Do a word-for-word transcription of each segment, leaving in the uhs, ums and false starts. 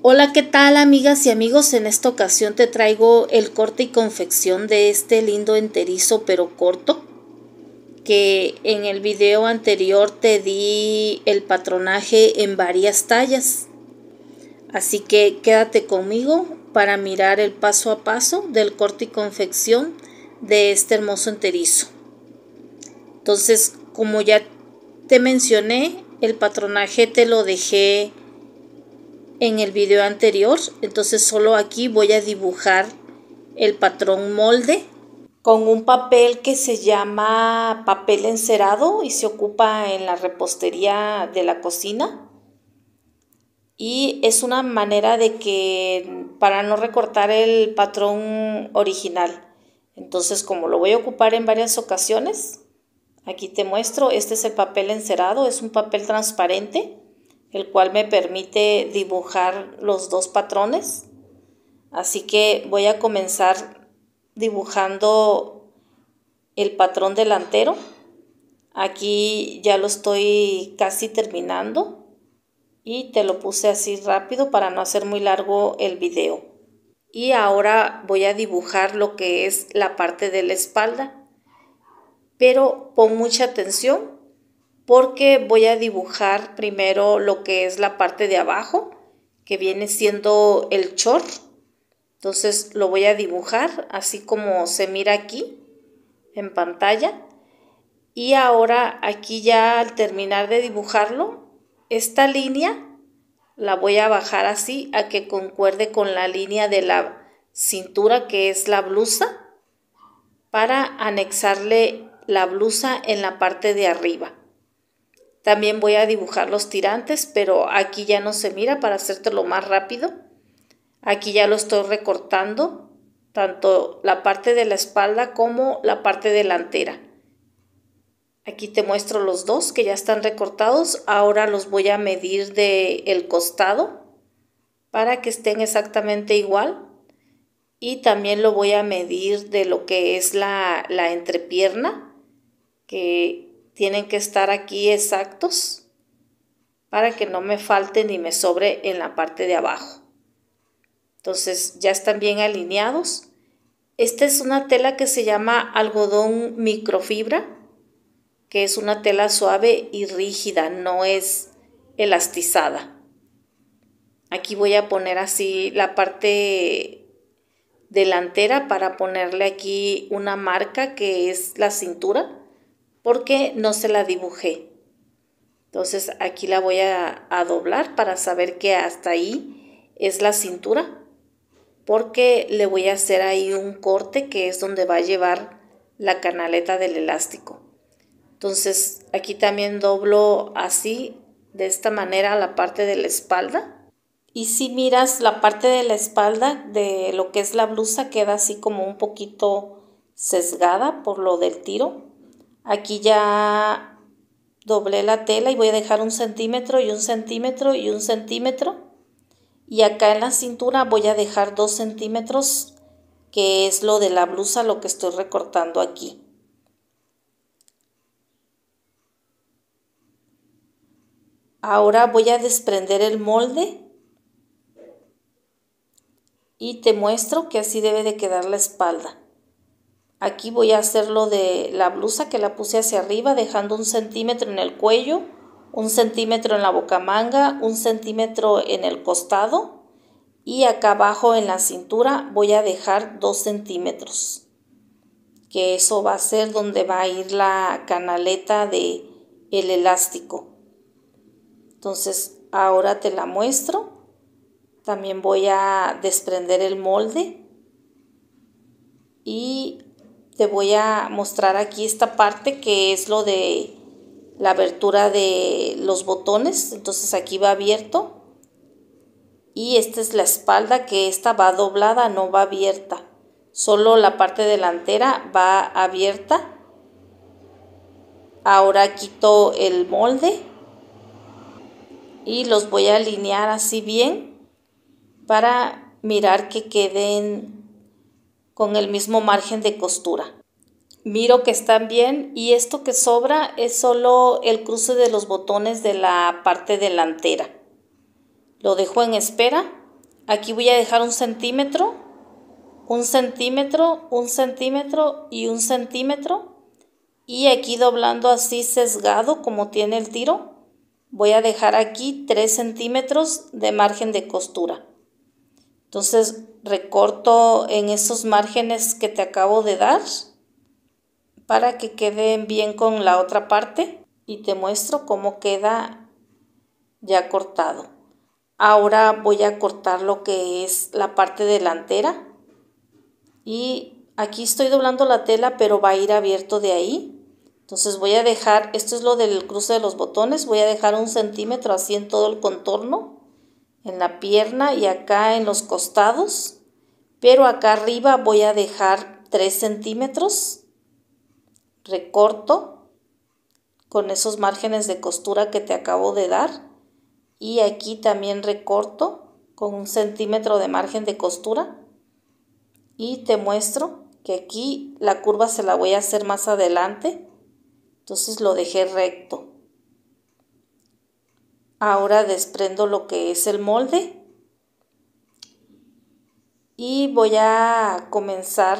Hola, ¿qué tal amigas y amigos? En esta ocasión te traigo el corte y confección de este lindo enterizo pero corto, que en el video anterior te di el patronaje en varias tallas. Así que quédate conmigo para mirar el paso a paso del corte y confección de este hermoso enterizo. Entonces, como ya te mencioné, el patronaje te lo dejé en el video anterior, entonces solo aquí voy a dibujar el patrón molde con un papel que se llama papel encerado y se ocupa en la repostería de la cocina, y es una manera de que para no recortar el patrón original. Entonces, como lo voy a ocupar en varias ocasiones, aquí te muestro. Este es el papel encerado, es un papel transparente el cual me permite dibujar los dos patrones. Así que voy a comenzar dibujando el patrón delantero. Aquí ya lo estoy casi terminando y te lo puse así rápido para no hacer muy largo el video. Y ahora voy a dibujar lo que es la parte de la espalda, pero pon mucha atención porque voy a dibujar primero lo que es la parte de abajo, que viene siendo el short. Entonces lo voy a dibujar así como se mira aquí en pantalla. Y ahora aquí ya al terminar de dibujarlo, esta línea la voy a bajar así a que concuerde con la línea de la cintura, que es la blusa, para anexarle la blusa en la parte de arriba. También voy a dibujar los tirantes, pero aquí ya no se mira para hacértelo más rápido. Aquí ya lo estoy recortando, tanto la parte de la espalda como la parte delantera. Aquí te muestro los dos que ya están recortados. Ahora los voy a medir del costado para que estén exactamente igual. Y también lo voy a medir de lo que es la, la entrepierna, que tienen que estar aquí exactos para que no me falte ni me sobre en la parte de abajo. Entonces ya están bien alineados. Esta es una tela que se llama algodón microfibra, que es una tela suave y rígida, no es elastizada. Aquí voy a poner así la parte delantera para ponerle aquí una marca que es la cintura, porque no se la dibujé. Entonces aquí la voy a, a doblar para saber que hasta ahí es la cintura, porque le voy a hacer ahí un corte que es donde va a llevar la canaleta del elástico. Entonces aquí también doblo así, de esta manera, la parte de la espalda. Y si miras la parte de la espalda de lo que es la blusa, queda así como un poquito sesgada por lo del tiro. Aquí ya doblé la tela y voy a dejar un centímetro y un centímetro y un centímetro. Y acá en la cintura voy a dejar dos centímetros, que es lo de la blusa, lo que estoy recortando aquí. Ahora voy a desprender el molde y te muestro que así debe de quedar la espalda. Aquí voy a hacer lo de la blusa, que la puse hacia arriba, dejando un centímetro en el cuello, un centímetro en la bocamanga, un centímetro en el costado, y acá abajo en la cintura voy a dejar dos centímetros, que eso va a ser donde va a ir la canaleta de el elástico. Entonces ahora te la muestro. También voy a desprender el molde y te voy a mostrar aquí esta parte que es lo de la abertura de los botones. Entonces aquí va abierto y esta es la espalda, que esta va doblada, no va abierta. Solo la parte delantera va abierta. Ahora quito el molde y los voy a alinear así bien para mirar que queden con el mismo margen de costura. Miro que están bien y esto que sobra es solo el cruce de los botones de la parte delantera. Lo dejo en espera Aquí voy a dejar un centímetro, un centímetro, un centímetro y un centímetro. Y aquí doblando así sesgado como tiene el tiro, voy a dejar aquí tres centímetros de margen de costura. Entonces recorto en esos márgenes que te acabo de dar para que queden bien con la otra parte y te muestro cómo queda ya cortado. Ahora voy a cortar lo que es la parte delantera y aquí estoy doblando la tela, pero va a ir abierto de ahí. Entonces voy a dejar, esto es lo del cruce de los botones, voy a dejar un centímetro así en todo el contorno, en la pierna y acá en los costados, pero acá arriba voy a dejar tres centímetros. Recorto con esos márgenes de costura que te acabo de dar y aquí también recorto con un centímetro de margen de costura y te muestro que aquí la curva se la voy a hacer más adelante, entonces lo dejé recto. Ahora desprendo lo que es el molde y voy a comenzar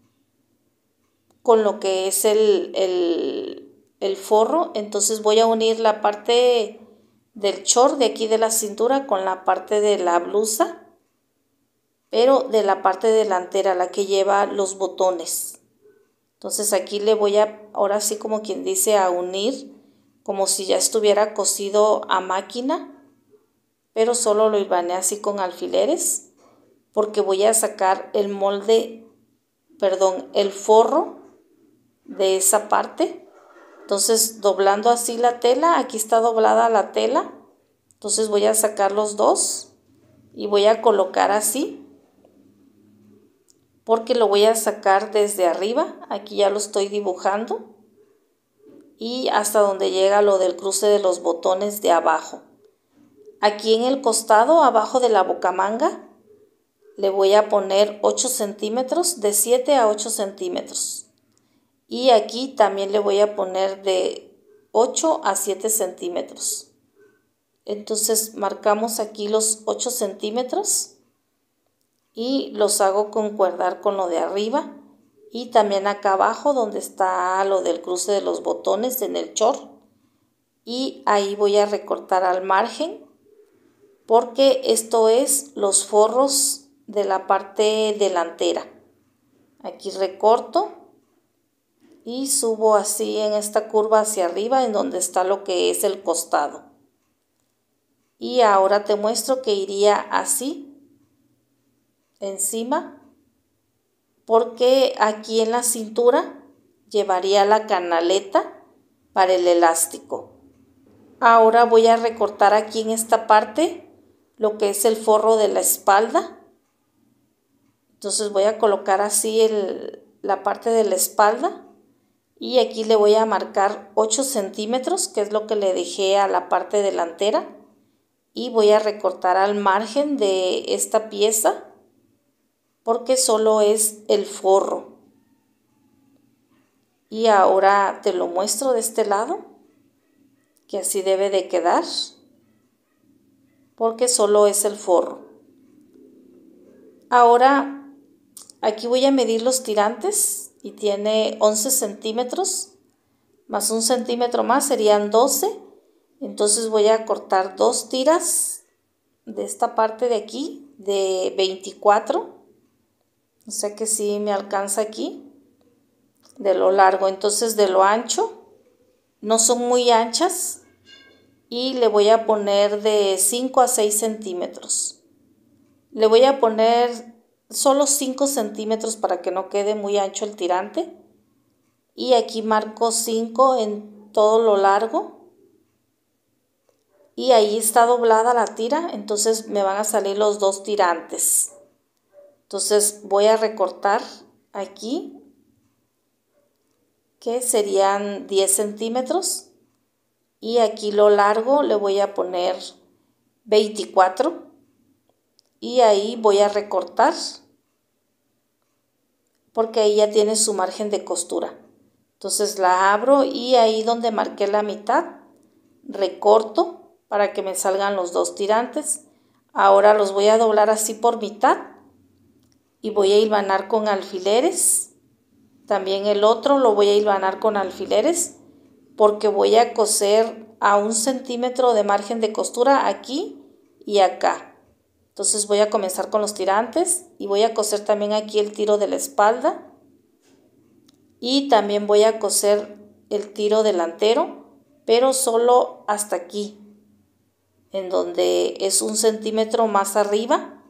con lo que es el, el, el forro. Entonces voy a unir la parte del short de aquí de la cintura con la parte de la blusa, pero de la parte delantera, la que lleva los botones. Entonces aquí le voy a, ahora sí como quien dice, a unir como si ya estuviera cosido a máquina, pero solo lo hilvané así con alfileres porque voy a sacar el molde, perdón, el forro de esa parte. Entonces doblando así la tela, aquí está doblada la tela, entonces voy a sacar los dos y voy a colocar así porque lo voy a sacar desde arriba, aquí ya lo estoy dibujando y hasta donde llega lo del cruce de los botones de abajo. Aquí en el costado, abajo de la bocamanga, le voy a poner ocho centímetros, de siete a ocho centímetros. Y aquí también le voy a poner de ocho a siete centímetros. Entonces marcamos aquí los ocho centímetros y los hago concuerdar con lo de arriba. Y también acá abajo donde está lo del cruce de los botones en el short. Y ahí voy a recortar al margen porque esto es los forros de la parte delantera. Aquí recorto y subo así en esta curva hacia arriba en donde está lo que es el costado. Y ahora te muestro que iría así encima porque aquí en la cintura llevaría la canaleta para el elástico. Ahora voy a recortar aquí en esta parte lo que es el forro de la espalda. Entonces voy a colocar así el, la parte de la espalda y aquí le voy a marcar ocho centímetros, que es lo que le dejé a la parte delantera, y voy a recortar al margen de esta pieza porque solo es el forro. Y ahora te lo muestro de este lado, que así debe de quedar porque solo es el forro. Ahora aquí voy a medir los tirantes y tiene once centímetros, más un centímetro más serían doce. Entonces voy a cortar dos tiras de esta parte de aquí de veinticuatro. O sea que sí me alcanza aquí de lo largo. Entonces de lo ancho, no son muy anchas y le voy a poner de cinco a seis centímetros. Le voy a poner solo cinco centímetros para que no quede muy ancho el tirante. Y aquí marco cinco en todo lo largo. Y ahí está doblada la tira, entonces me van a salir los dos tirantes. Entonces voy a recortar aquí, que serían diez centímetros. Y aquí lo largo le voy a poner veinticuatro. Y ahí voy a recortar porque ahí ya tiene su margen de costura. Entonces la abro y ahí donde marqué la mitad recorto para que me salgan los dos tirantes. Ahora los voy a doblar así por mitad y voy a hilvanar con alfileres. También el otro lo voy a hilvanar con alfileres porque voy a coser a un centímetro de margen de costura aquí y acá. Entonces voy a comenzar con los tirantes y voy a coser también aquí el tiro de la espalda y también voy a coser el tiro delantero, pero solo hasta aquí, en donde es un centímetro más arriba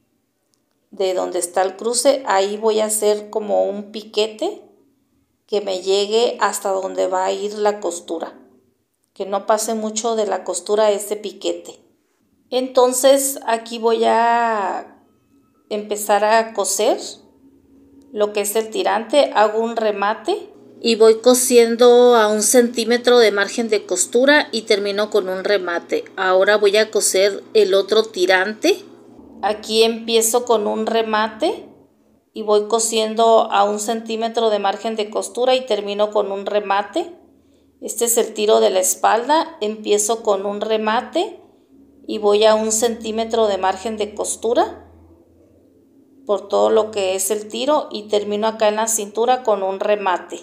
de donde está el cruce. Ahí voy a hacer como un piquete que me llegue hasta donde va a ir la costura, que no pase mucho de la costura ese piquete. Entonces aquí voy a empezar a coser lo que es el tirante. Hago un remate y voy cosiendo a un centímetro de margen de costura y termino con un remate. Ahora voy a coser el otro tirante. Aquí empiezo con un remate y voy cosiendo a un centímetro de margen de costura y termino con un remate. Este es el tiro de la espalda. Empiezo con un remate y voy a un centímetro de margen de costura por todo lo que es el tiro y termino acá en la cintura con un remate.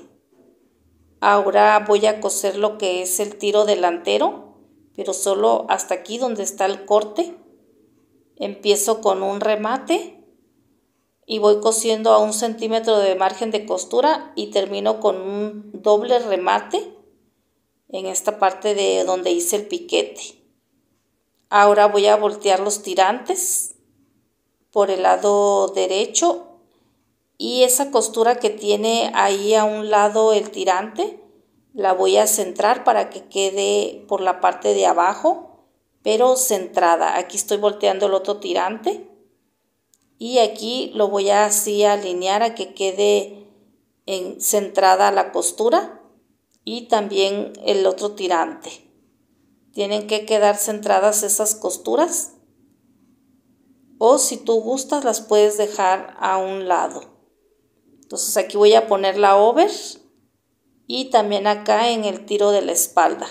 Ahora voy a coser lo que es el tiro delantero, pero solo hasta aquí donde está el corte. Empiezo con un remate y voy cosiendo a un centímetro de margen de costura y termino con un doble remate en esta parte de donde hice el piquete. Ahora voy a voltear los tirantes por el lado derecho y esa costura que tiene ahí a un lado el tirante la voy a centrar para que quede por la parte de abajo, pero centrada. Aquí estoy volteando el otro tirante y aquí lo voy a así alinear a que quede en, centrada la costura y también el otro tirante. Tienen que quedar centradas esas costuras, o si tú gustas las puedes dejar a un lado. Entonces aquí voy a poner la over y también acá en el tiro de la espalda.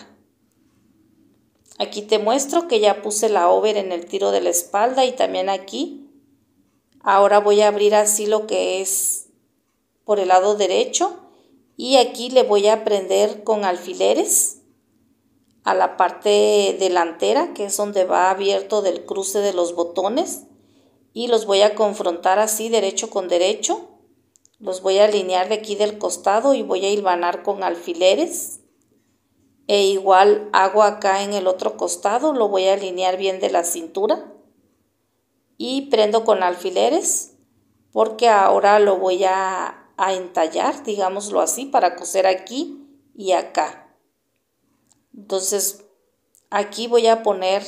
Aquí te muestro que ya puse la over en el tiro de la espalda y también aquí. Ahora voy a abrir así lo que es por el lado derecho y aquí le voy a prender con alfileres a la parte delantera, que es donde va abierto del cruce de los botones, y los voy a confrontar así derecho con derecho. Los voy a alinear de aquí del costado y voy a hilvanar con alfileres. E igual hago acá en el otro costado, lo voy a alinear bien de la cintura. Y prendo con alfileres porque ahora lo voy a, a entallar, digámoslo así, para coser aquí y acá. Entonces aquí voy a poner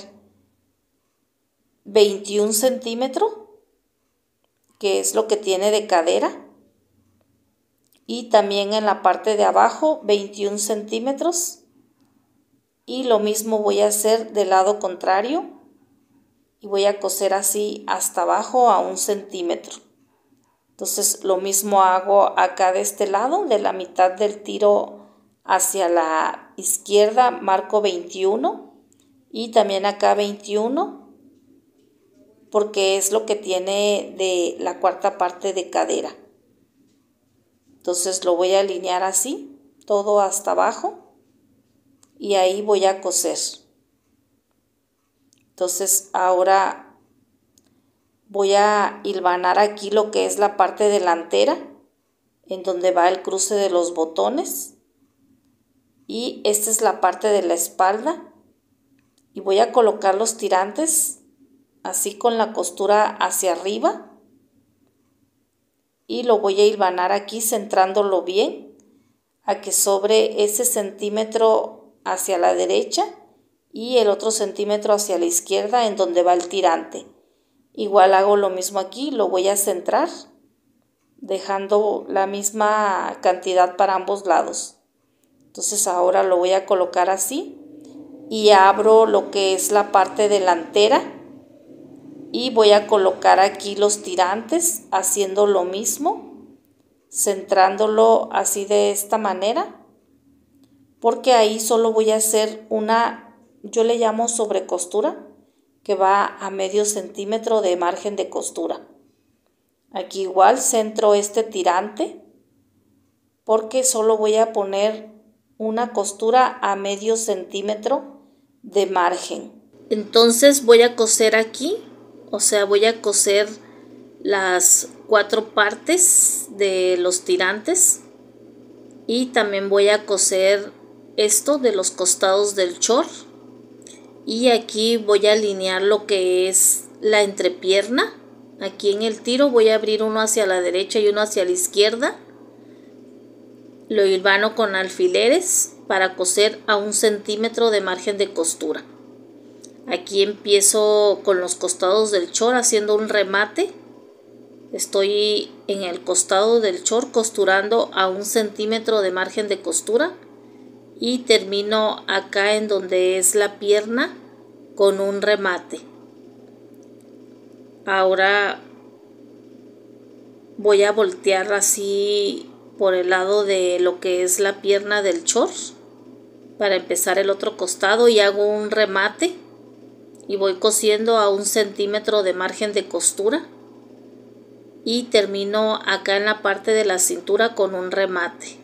veintiún centímetros, que es lo que tiene de cadera. Y también en la parte de abajo veintiún centímetros y lo mismo voy a hacer del lado contrario y voy a coser así hasta abajo a un centímetro. Entonces lo mismo hago acá de este lado, de la mitad del tiro hacia la izquierda marco veintiuno y también acá veintiuno porque es lo que tiene de la cuarta parte de cadera. Entonces lo voy a alinear así, todo hasta abajo y ahí voy a coser. Entonces ahora voy a hilvanar aquí lo que es la parte delantera, en donde va el cruce de los botones. Y esta es la parte de la espalda. Y voy a colocar los tirantes así con la costura hacia arriba. Y lo voy a hilvanar aquí centrándolo bien a que sobre ese centímetro hacia la derecha y el otro centímetro hacia la izquierda en donde va el tirante. Igual hago lo mismo aquí, lo voy a centrar dejando la misma cantidad para ambos lados. Entonces ahora lo voy a colocar así y abro lo que es la parte delantera. Y voy a colocar aquí los tirantes haciendo lo mismo, centrándolo así de esta manera, porque ahí solo voy a hacer una, yo le llamo sobrecostura, que va a medio centímetro de margen de costura. Aquí igual centro este tirante porque solo voy a poner una costura a medio centímetro de margen. Entonces voy a coser aquí, o sea, voy a coser las cuatro partes de los tirantes y también voy a coser esto de los costados del short, y aquí voy a alinear lo que es la entrepierna. Aquí en el tiro voy a abrir uno hacia la derecha y uno hacia la izquierda. Lo hilvano con alfileres para coser a un centímetro de margen de costura. Aquí empiezo con los costados del short haciendo un remate. Estoy en el costado del short costurando a un centímetro de margen de costura y termino acá en donde es la pierna con un remate. Ahora voy a voltear así por el lado de lo que es la pierna del short para empezar el otro costado y hago un remate y voy cosiendo a un centímetro de margen de costura y termino acá en la parte de la cintura con un remate.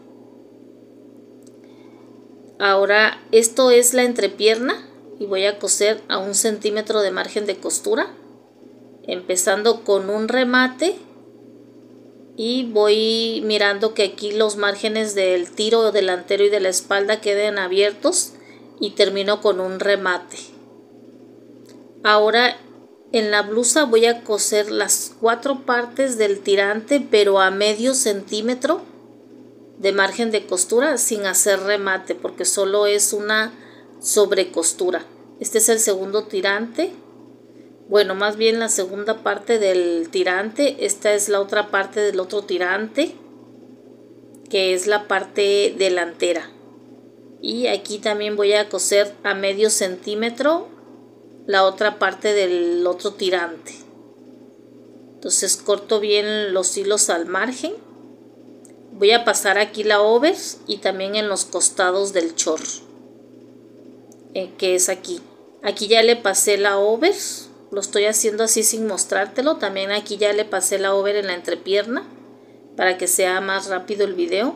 Ahora esto es la entrepierna y voy a coser a un centímetro de margen de costura, empezando con un remate, y voy mirando que aquí los márgenes del tiro delantero y de la espalda queden abiertos y termino con un remate. Ahora en la blusa voy a coser las cuatro partes del tirante pero a medio centímetro de margen de costura sin hacer remate porque solo es una sobrecostura. Este es el segundo tirante. Bueno, más bien la segunda parte del tirante. Esta es la otra parte del otro tirante, que es la parte delantera. Y aquí también voy a coser a medio centímetro la otra parte del otro tirante. Entonces corto bien los hilos al margen. Voy a pasar aquí la over y también en los costados del short, eh, que es aquí. Aquí ya le pasé la over. Lo estoy haciendo así sin mostrártelo. También aquí ya le pasé la over en la entrepierna para que sea más rápido el video.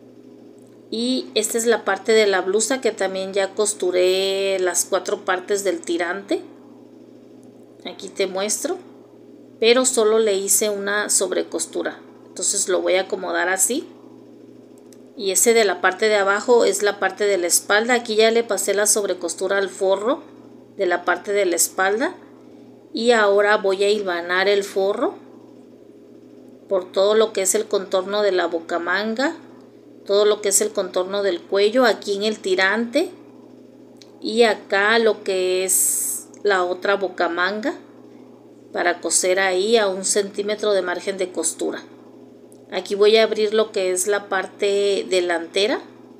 Y esta es la parte de la blusa que también ya costuré las cuatro partes del tirante. Aquí te muestro. Pero solo le hice una sobrecostura. Entonces lo voy a acomodar así. Y ese de la parte de abajo es la parte de la espalda. Aquí ya le pasé la sobrecostura al forro de la parte de la espalda. Y ahora voy a hilvanar el forro por todo lo que es el contorno de la bocamanga, todo lo que es el contorno del cuello, aquí en el tirante y acá lo que es la otra bocamanga para coser ahí a un centímetro de margen de costura. Aquí voy a abrir lo que es la parte delantera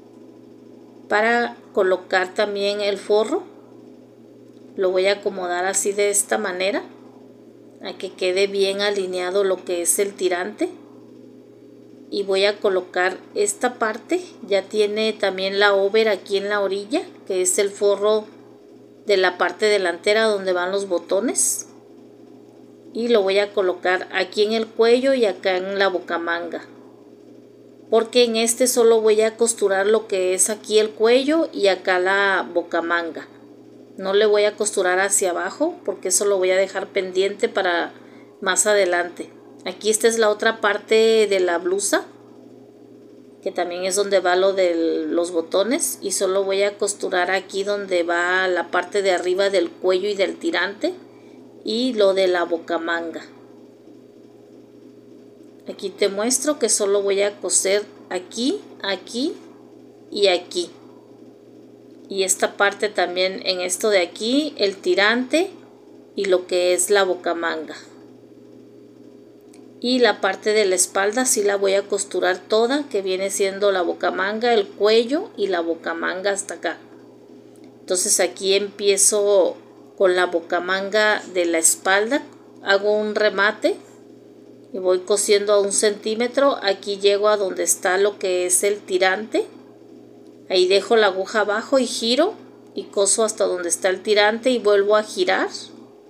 para colocar también el forro. Lo voy a acomodar así de esta manera, a que quede bien alineado lo que es el tirante. Y voy a colocar esta parte, ya tiene también la over aquí en la orilla, que es el forro de la parte delantera donde van los botones. Y lo voy a colocar aquí en el cuello y acá en la bocamanga. Porque en este solo voy a costurar lo que es aquí el cuello y acá la bocamanga. No le voy a costurar hacia abajo porque eso lo voy a dejar pendiente para más adelante. Aquí esta es la otra parte de la blusa, que también es donde va lo de los botones, y solo voy a costurar aquí donde va la parte de arriba del cuello y del tirante y lo de la bocamanga. Aquí te muestro que solo voy a coser aquí, aquí y aquí. Y esta parte también en esto de aquí, el tirante y lo que es la bocamanga. Y la parte de la espalda sí la voy a costurar toda, que viene siendo la bocamanga, el cuello y la bocamanga hasta acá. Entonces aquí empiezo con la bocamanga de la espalda, hago un remate y voy cosiendo a un centímetro. Aquí llego a donde está lo que es el tirante. Ahí dejo la aguja abajo y giro y coso hasta donde está el tirante y vuelvo a girar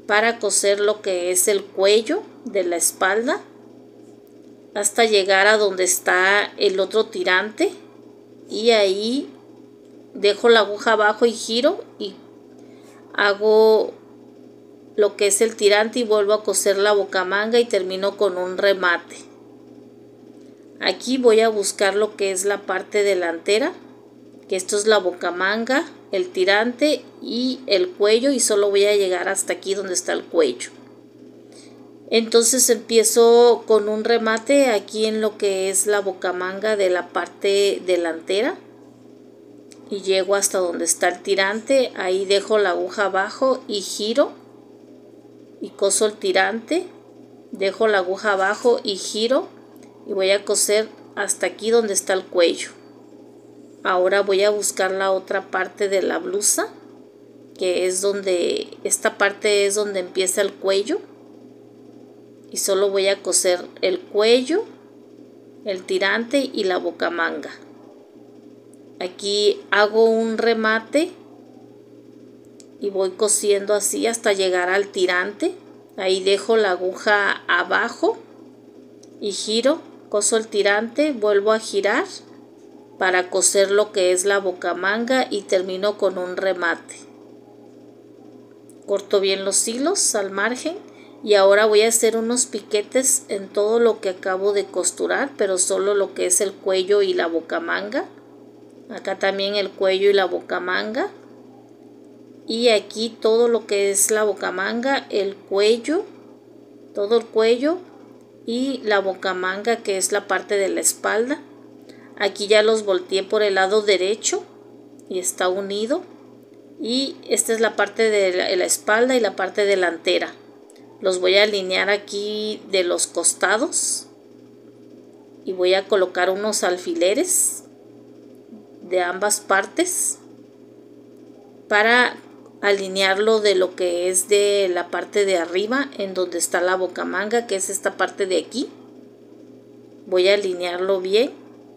para coser lo que es el cuello de la espalda hasta llegar a donde está el otro tirante, y ahí dejo la aguja abajo y giro y hago lo que es el tirante y vuelvo a coser la bocamanga y termino con un remate. Aquí voy a buscar lo que es la parte delantera, que esto es la bocamanga, el tirante y el cuello, y solo voy a llegar hasta aquí donde está el cuello. Entonces empiezo con un remate aquí en lo que es la bocamanga de la parte delantera y llego hasta donde está el tirante. Ahí dejo la aguja abajo y giro y coso el tirante, dejo la aguja abajo y giro y voy a coser hasta aquí donde está el cuello. Ahora voy a buscar la otra parte de la blusa, que es donde, esta parte es donde empieza el cuello, y solo voy a coser el cuello, el tirante y la bocamanga. Aquí hago un remate y voy cosiendo así hasta llegar al tirante. Ahí dejo la aguja abajo y giro, coso el tirante, vuelvo a girar para coser lo que es la bocamanga y termino con un remate. Corto bien los hilos al margen y ahora voy a hacer unos piquetes en todo lo que acabo de costurar, pero solo lo que es el cuello y la bocamanga. Acá también el cuello y la bocamanga. Y aquí todo lo que es la bocamanga, el cuello, todo el cuello y la bocamanga, que es la parte de la espalda. Aquí ya los volteé por el lado derecho y está unido. Y esta es la parte de la, de la espalda y la parte delantera. Los voy a alinear aquí de los costados y voy a colocar unos alfileres de ambas partes para alinearlo de lo que es de la parte de arriba, en donde está la bocamanga, que es esta parte de aquí. Voy a alinearlo bien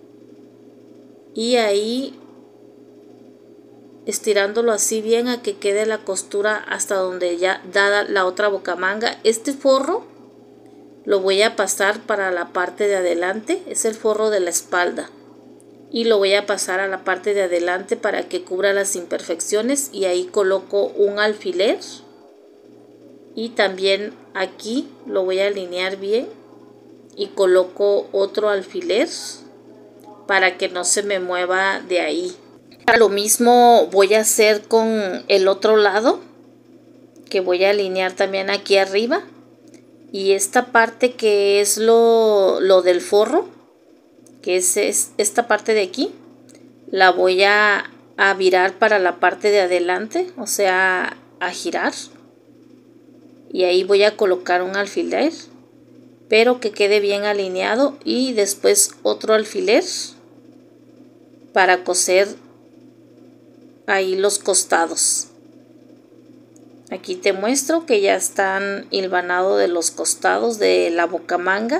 y ahí estirándolo así bien a que quede la costura hasta donde ya da la otra bocamanga. Este forro lo voy a pasar para la parte de adelante, es el forro de la espalda, y lo voy a pasar a la parte de adelante para que cubra las imperfecciones, y ahí coloco un alfiler y también aquí lo voy a alinear bien y coloco otro alfiler para que no se me mueva de ahí. Lo mismo voy a hacer con el otro lado, que voy a alinear también aquí arriba, y esta parte que es lo, lo del forro, que es, es esta parte de aquí, la voy a, a virar para la parte de adelante, o sea, a girar, y ahí voy a colocar un alfiler, pero que quede bien alineado, y después otro alfiler para coser ahí los costados. Aquí te muestro que ya están hilvanados de los costados de la bocamanga,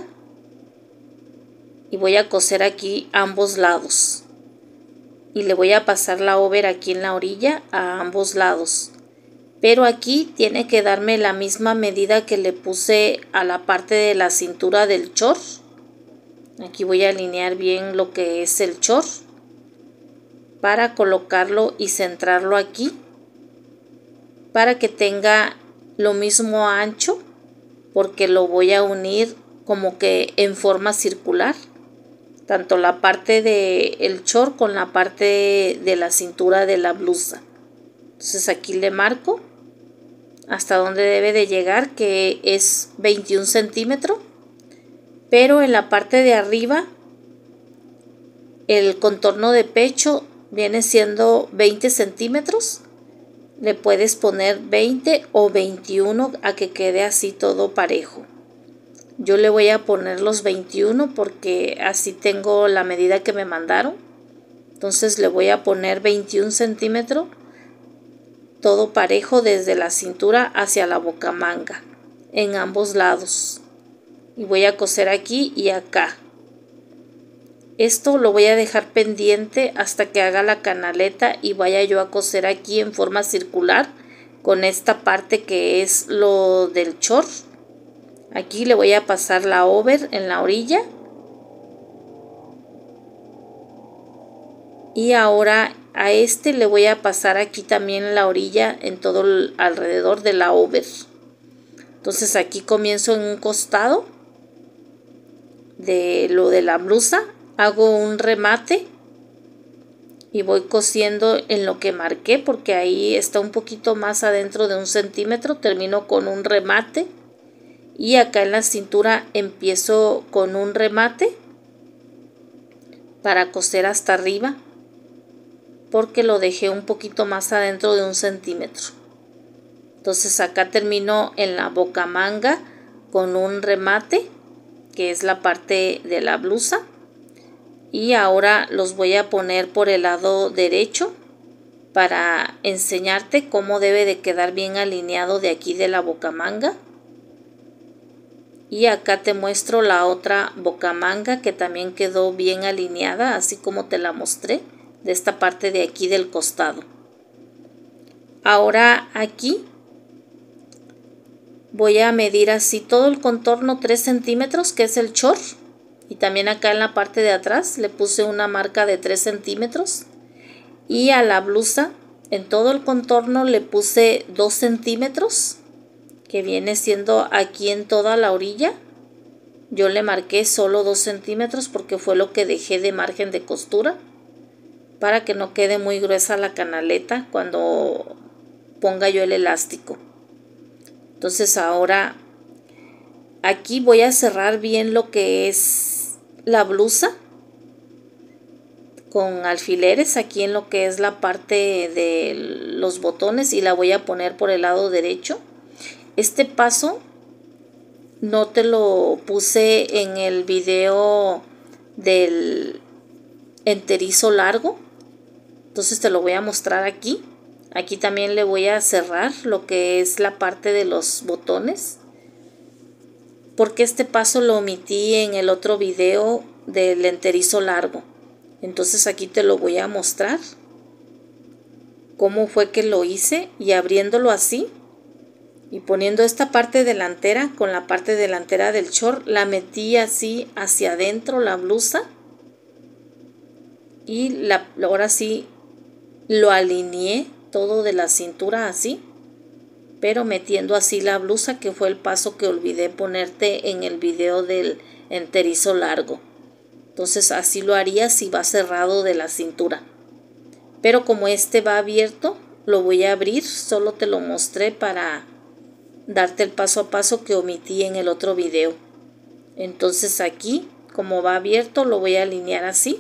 y voy a coser aquí ambos lados y le voy a pasar la over aquí en la orilla a ambos lados, pero aquí tiene que darme la misma medida que le puse a la parte de la cintura del short. Aquí voy a alinear bien lo que es el short para colocarlo y centrarlo aquí para que tenga lo mismo ancho, porque lo voy a unir como que en forma circular, tanto la parte del short con la parte de la cintura de la blusa. Entonces aquí le marco hasta donde debe de llegar, que es veintiún centímetros, pero en la parte de arriba el contorno de pecho viene siendo veinte centímetros. Le puedes poner veinte o veintiuno a que quede así todo parejo. Yo le voy a poner los veintiuno porque así tengo la medida que me mandaron. Entonces le voy a poner veintiún centímetros, todo parejo desde la cintura hacia la bocamanga, en ambos lados. Y voy a coser aquí y acá. Esto lo voy a dejar pendiente hasta que haga la canaleta y vaya yo a coser aquí en forma circular con esta parte que es lo del short. Aquí le voy a pasar la over en la orilla. Y ahora a este le voy a pasar aquí también la orilla en todo el, alrededor de la over. Entonces aquí comienzo en un costado de lo de la blusa. Hago un remate. Y voy cosiendo en lo que marqué porque ahí está un poquito más adentro de un centímetro. Termino con un remate. Y acá en la cintura empiezo con un remate para coser hasta arriba, porque lo dejé un poquito más adentro de un centímetro. Entonces acá termino en la boca manga con un remate, que es la parte de la blusa. Y ahora los voy a poner por el lado derecho para enseñarte cómo debe de quedar bien alineado de aquí de la boca manga. Y acá te muestro la otra boca manga que también quedó bien alineada, así como te la mostré, de esta parte de aquí del costado. Ahora aquí voy a medir así todo el contorno tres centímetros, que es el short. Y también acá en la parte de atrás le puse una marca de tres centímetros. Y a la blusa en todo el contorno le puse dos centímetros, que viene siendo aquí en toda la orilla. Yo le marqué solo dos centímetros porque fue lo que dejé de margen de costura, para que no quede muy gruesa la canaleta cuando ponga yo el elástico. Entonces ahora aquí voy a cerrar bien lo que es la blusa con alfileres aquí en lo que es la parte de los botones, y la voy a poner por el lado derecho. Este paso no te lo puse en el video del enterizo largo, entonces te lo voy a mostrar aquí. Aquí también le voy a cerrar lo que es la parte de los botones, porque este paso lo omití en el otro video del enterizo largo. Entonces aquí te lo voy a mostrar cómo fue que lo hice, y abriéndolo así y poniendo esta parte delantera con la parte delantera del short, la metí así hacia adentro la blusa, y la, ahora sí lo alineé todo de la cintura así, pero metiendo así la blusa, que fue el paso que olvidé ponerte en el video del enterizo largo. Entonces así lo haría si va cerrado de la cintura, pero como este va abierto lo voy a abrir. Solo te lo mostré para darte el paso a paso que omití en el otro video. Entonces aquí, como va abierto, lo voy a alinear así.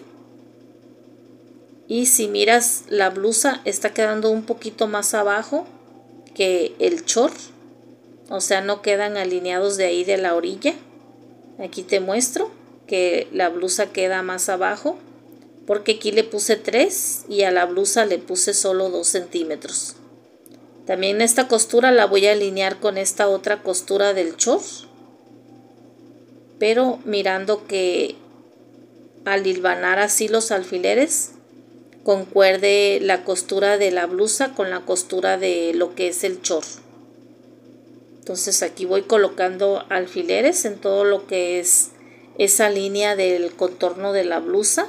Y si miras, la blusa está quedando un poquito más abajo que el short, o sea, no quedan alineados de ahí de la orilla. Aquí te muestro que la blusa queda más abajo, porque aquí le puse tres y a la blusa le puse solo dos centímetros. También esta costura la voy a alinear con esta otra costura del short, pero mirando que al hilvanar así los alfileres concuerde la costura de la blusa con la costura de lo que es el short. Entonces aquí voy colocando alfileres en todo lo que es esa línea del contorno de la blusa,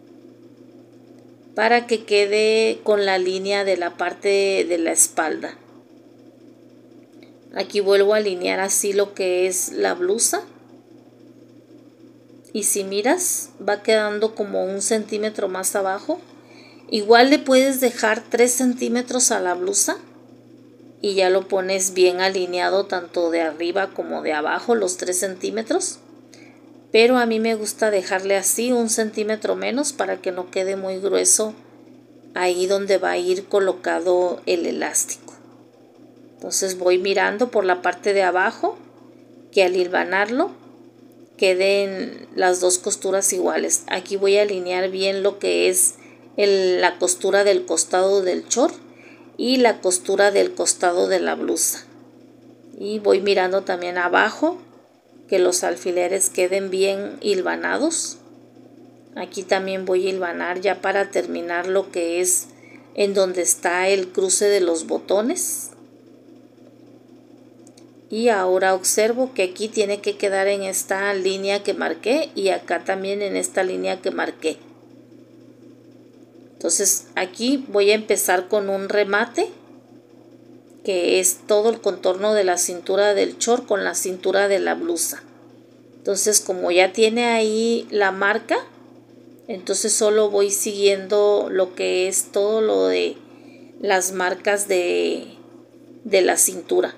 para que quede con la línea de la parte de la espalda. Aquí vuelvo a alinear así lo que es la blusa, y si miras va quedando como un centímetro más abajo. Igual le puedes dejar tres centímetros a la blusa y ya lo pones bien alineado tanto de arriba como de abajo, los tres centímetros. Pero a mí me gusta dejarle así un centímetro menos para que no quede muy grueso ahí donde va a ir colocado el elástico. Entonces voy mirando por la parte de abajo que al hilvanarlo queden las dos costuras iguales. Aquí voy a alinear bien lo que es el, la costura del costado del short y la costura del costado de la blusa. Y voy mirando también abajo que los alfileres queden bien hilvanados. Aquí también voy a hilvanar ya para terminar lo que es en donde está el cruce de los botones. Y ahora observo que aquí tiene que quedar en esta línea que marqué y acá también en esta línea que marqué. Entonces aquí voy a empezar con un remate, que es todo el contorno de la cintura del short con la cintura de la blusa. Entonces, como ya tiene ahí la marca, entonces solo voy siguiendo lo que es todo lo de las marcas de, de la cintura.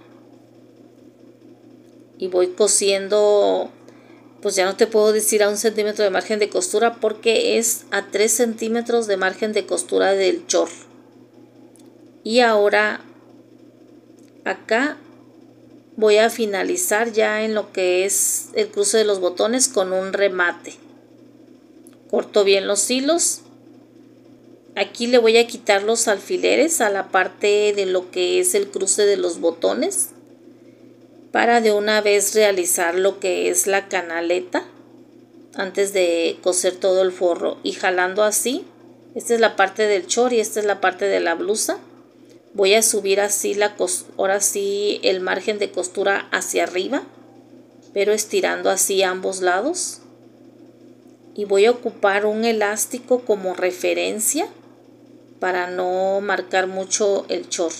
Y voy cosiendo, pues ya no te puedo decir a un centímetro de margen de costura porque es a tres centímetros de margen de costura del short. Y ahora acá voy a finalizar ya en lo que es el cruce de los botones con un remate. Corto bien los hilos. Aquí le voy a quitar los alfileres a la parte de lo que es el cruce de los botones para de una vez realizar lo que es la canaleta antes de coser todo el forro. Y jalando así, esta es la parte del short y esta es la parte de la blusa. Voy a subir así la ahora sí el margen de costura hacia arriba, pero estirando así ambos lados. Y voy a ocupar un elástico como referencia para no marcar mucho el short.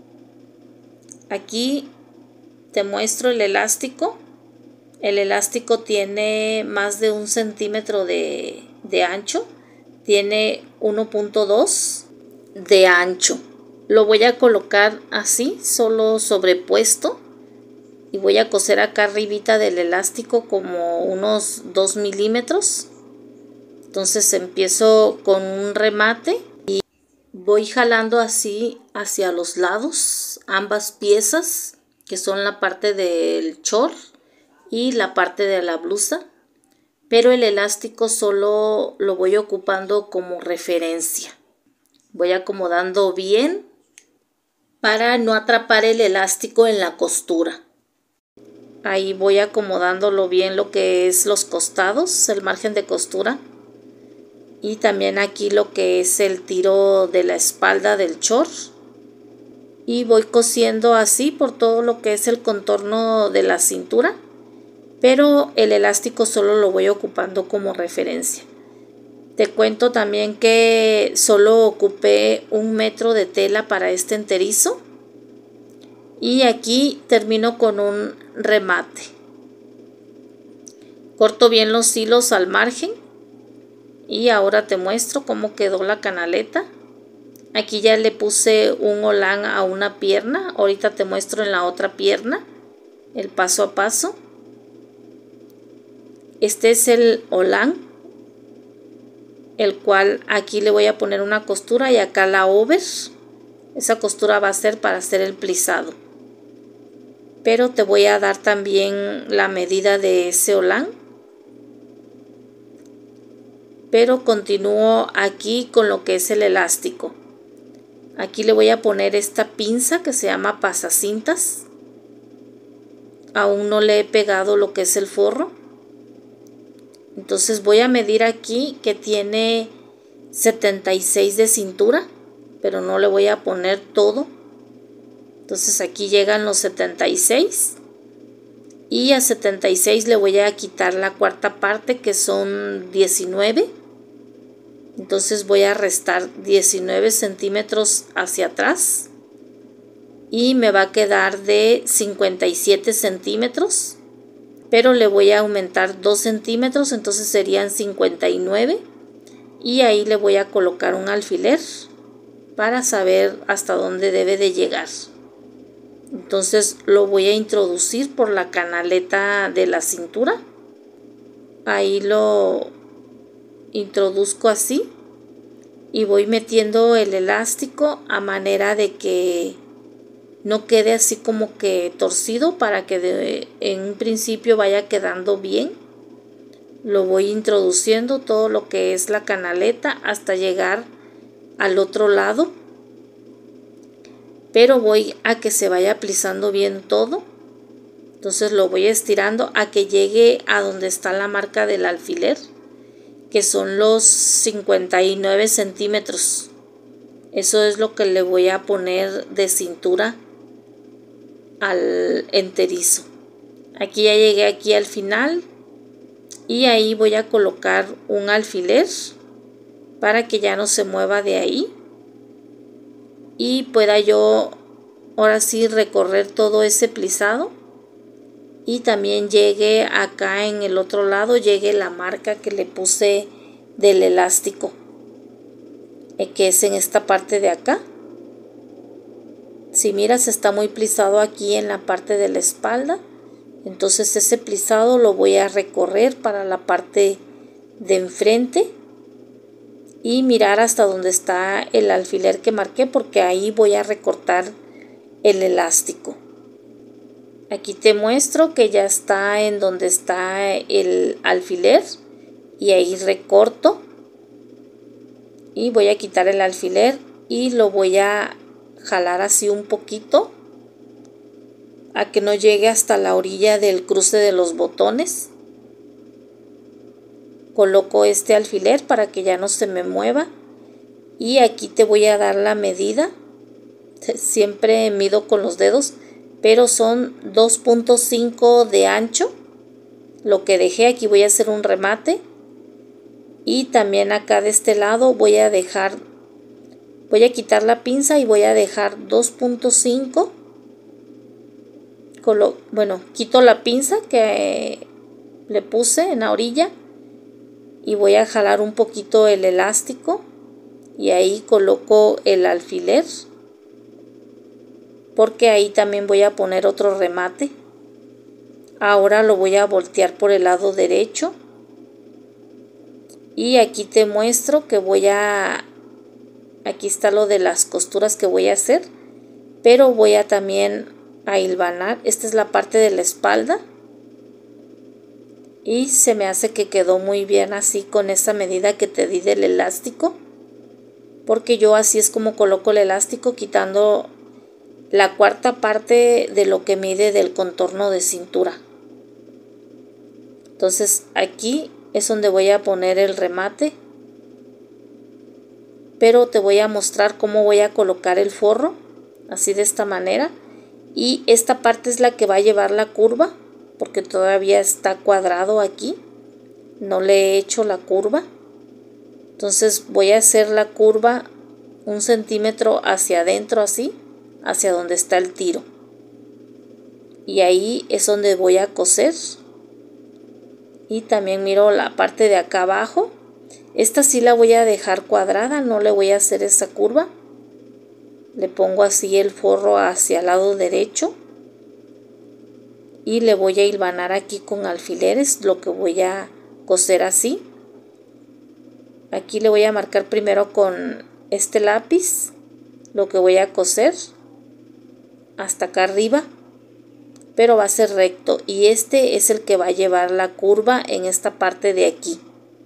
Aquí te muestro el elástico. El elástico tiene más de un centímetro de, de ancho. Tiene uno punto dos de ancho. Lo voy a colocar así, solo sobrepuesto. Y voy a coser acá arribita del elástico como unos dos milímetros. Entonces empiezo con un remate y voy jalando así hacia los lados ambas piezas, que son la parte del short y la parte de la blusa. Pero el elástico solo lo voy ocupando como referencia. Voy acomodando bien para no atrapar el elástico en la costura. Ahí voy acomodándolo bien lo que es los costados, el margen de costura. Y también aquí lo que es el tiro de la espalda del short. Y voy cosiendo así por todo lo que es el contorno de la cintura. Pero el elástico solo lo voy ocupando como referencia. Te cuento también que solo ocupé un metro de tela para este enterizo. Y aquí termino con un remate. Corto bien los hilos al margen. Y ahora te muestro cómo quedó la canaleta. Aquí ya le puse un holán a una pierna. Ahorita te muestro en la otra pierna el paso a paso. Este es el holán, el cual aquí le voy a poner una costura y acá la over. Esa costura va a ser para hacer el plisado. Pero te voy a dar también la medida de ese holán. Pero continúo aquí con lo que es el elástico. Aquí le voy a poner esta pinza que se llama pasacintas. Aún no le he pegado lo que es el forro. Entonces voy a medir aquí que tiene setenta y seis de cintura, pero no le voy a poner todo. Entonces aquí llegan los setenta y seis. Y a setenta y seis le voy a quitar la cuarta parte, que son diecinueve. Entonces voy a restar diecinueve centímetros hacia atrás. Y me va a quedar de cincuenta y siete centímetros. Pero le voy a aumentar dos centímetros, entonces serían cincuenta y nueve. Y ahí le voy a colocar un alfiler para saber hasta dónde debe de llegar. Entonces lo voy a introducir por la canaleta de la cintura. Ahí lo introduzco así. Y voy metiendo el elástico a manera de que no quede así como que torcido, para que de, en un principio vaya quedando bien. Lo voy introduciendo todo lo que es la canaleta hasta llegar al otro lado. Pero voy a que se vaya plisando bien todo. Entonces lo voy estirando a que llegue a donde está la marca del alfiler, que son los cincuenta y nueve centímetros. Eso es lo que le voy a poner de cintura al enterizo. Aquí ya llegué aquí al final y ahí voy a colocar un alfiler para que ya no se mueva de ahí y pueda yo ahora sí recorrer todo ese plisado y también llegue acá en el otro lado, llegue la marca que le puse del elástico, eh, que es en esta parte de acá. Si miras, está muy plisado aquí en la parte de la espalda, entonces ese plisado lo voy a recorrer para la parte de enfrente y mirar hasta donde está el alfiler que marqué, porque ahí voy a recortar el elástico. Aquí te muestro que ya está en donde está el alfiler y ahí recorto y voy a quitar el alfiler y lo voy a jalar así un poquito a que no llegue hasta la orilla del cruce de los botones. Coloco este alfiler para que ya no se me mueva y aquí te voy a dar la medida. Siempre mido con los dedos, pero son dos punto cinco de ancho lo que dejé. Aquí voy a hacer un remate y también acá de este lado voy a dejar, voy a quitar la pinza y voy a dejar dos punto cinco. Bueno, quito la pinza que le puse en la orilla y voy a jalar un poquito el elástico y ahí coloco el alfiler, porque ahí también voy a poner otro remate. Ahora lo voy a voltear por el lado derecho y aquí te muestro que voy a, aquí está lo de las costuras que voy a hacer, pero voy a también a hilvanar. Esta es la parte de la espalda y se me hace que quedó muy bien así con esa medida que te di del elástico, porque yo así es como coloco el elástico, quitando la cuarta parte de lo que mide del contorno de cintura. Entonces aquí es donde voy a poner el remate, pero te voy a mostrar cómo voy a colocar el forro, así de esta manera, y esta parte es la que va a llevar la curva, porque todavía está cuadrado aquí, no le he hecho la curva. Entonces voy a hacer la curva un centímetro hacia adentro, así, hacia donde está el tiro, y ahí es donde voy a coser. Y también miro la parte de acá abajo, esta sí la voy a dejar cuadrada, no le voy a hacer esa curva. Le pongo así el forro hacia el lado derecho y le voy a hilvanar aquí con alfileres lo que voy a coser así. Aquí le voy a marcar primero con este lápiz lo que voy a coser hasta acá arriba, pero va a ser recto, y este es el que va a llevar la curva en esta parte de aquí.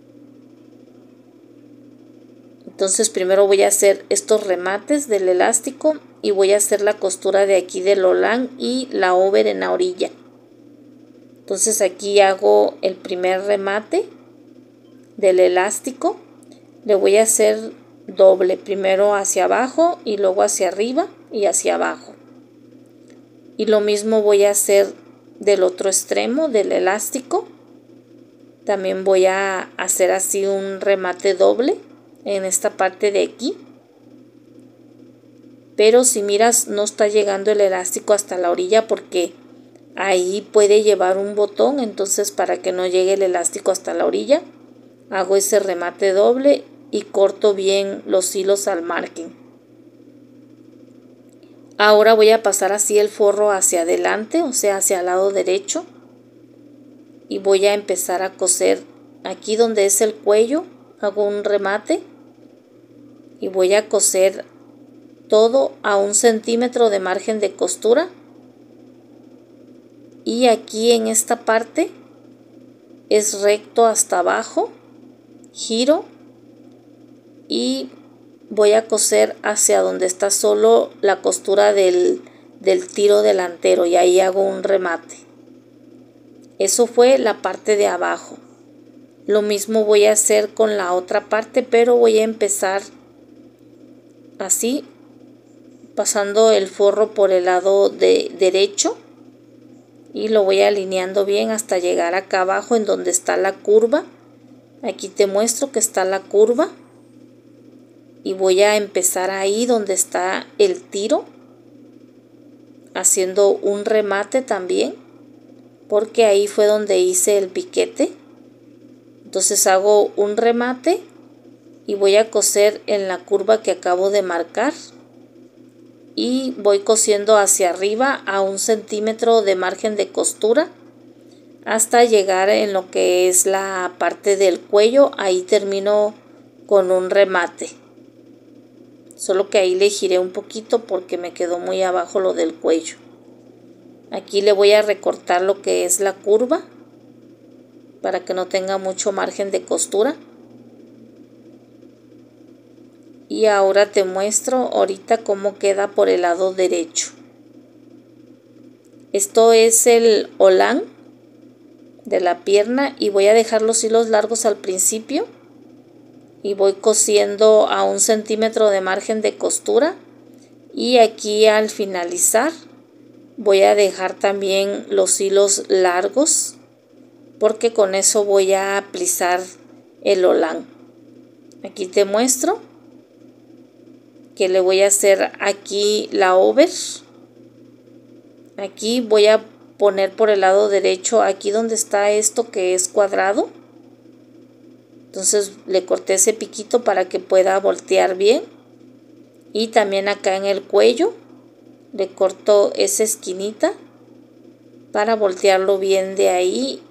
Entonces primero voy a hacer estos remates del elástico y voy a hacer la costura de aquí del holán y la over en la orilla. Entonces aquí hago el primer remate del elástico, le voy a hacer doble, primero hacia abajo y luego hacia arriba y hacia abajo. Y lo mismo voy a hacer del otro extremo del elástico. También voy a hacer así un remate doble en esta parte de aquí. Pero si miras, no está llegando el elástico hasta la orilla porque ahí puede llevar un botón. Entonces, para que no llegue el elástico hasta la orilla, hago ese remate doble y corto bien los hilos al margen. Ahora voy a pasar así el forro hacia adelante, o sea, hacia el lado derecho. Y voy a empezar a coser aquí donde es el cuello. Hago un remate y voy a coser todo a un centímetro de margen de costura. Y aquí en esta parte es recto hasta abajo, giro y voy a coser hacia donde está solo la costura del, del tiro delantero, y ahí hago un remate. Eso fue la parte de abajo. Lo mismo voy a hacer con la otra parte, pero voy a empezar así, pasando el forro por el lado de derecho y lo voy alineando bien hasta llegar acá abajo en donde está la curva. Aquí te muestro que está la curva y voy a empezar ahí donde está el tiro, haciendo un remate también, porque ahí fue donde hice el piquete. Entonces hago un remate y voy a coser en la curva que acabo de marcar y voy cosiendo hacia arriba a un centímetro de margen de costura hasta llegar en lo que es la parte del cuello. Ahí termino con un remate, solo que ahí le giré un poquito porque me quedó muy abajo lo del cuello. Aquí le voy a recortar lo que es la curva para que no tenga mucho margen de costura. Y ahora te muestro ahorita cómo queda por el lado derecho. Esto es el holán de la pierna y voy a dejar los hilos largos al principio y voy cosiendo a un centímetro de margen de costura, y aquí al finalizar voy a dejar también los hilos largos porque con eso voy a plisar el holán. Aquí te muestro que le voy a hacer aquí la over. Aquí voy a poner por el lado derecho, aquí donde está esto que es cuadrado. Entonces le corté ese piquito para que pueda voltear bien. Y también acá en el cuello le corto esa esquinita para voltearlo bien de ahí.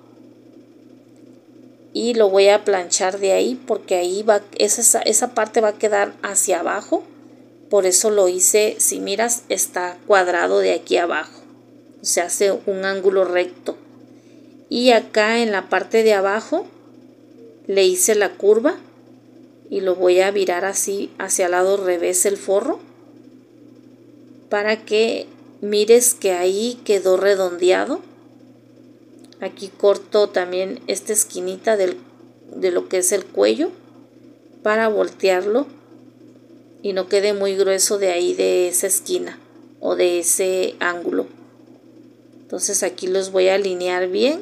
Y lo voy a planchar de ahí porque ahí va, esa, esa parte va a quedar hacia abajo. Por eso lo hice, si miras, está cuadrado de aquí abajo. Se hace un ángulo recto. Y acá en la parte de abajo le hice la curva y lo voy a virar así hacia el lado revés el forro para que mires que ahí quedó redondeado. Aquí corto también esta esquinita del, de lo que es el cuello para voltearlo y no quede muy grueso de ahí de esa esquina o de ese ángulo. Entonces aquí los voy a alinear bien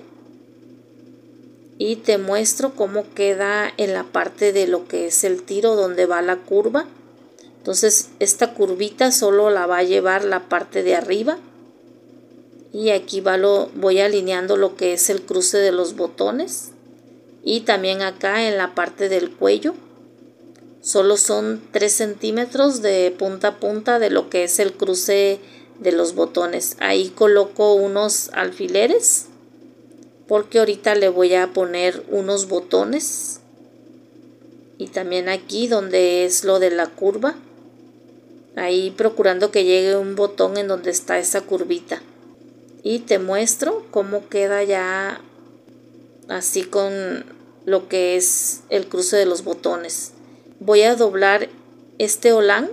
y te muestro cómo queda en la parte de lo que es el tiro donde va la curva. Entonces esta curvita solo la va a llevar la parte de arriba y aquí va lo, voy alineando lo que es el cruce de los botones y también acá en la parte del cuello. Solo son tres centímetros de punta a punta de lo que es el cruce de los botones. Ahí coloco unos alfileres porque ahorita le voy a poner unos botones. Y también aquí donde es lo de la curva. Ahí procurando que llegue un botón en donde está esa curvita. Y te muestro cómo queda ya así con lo que es el cruce de los botones. Voy a doblar este holán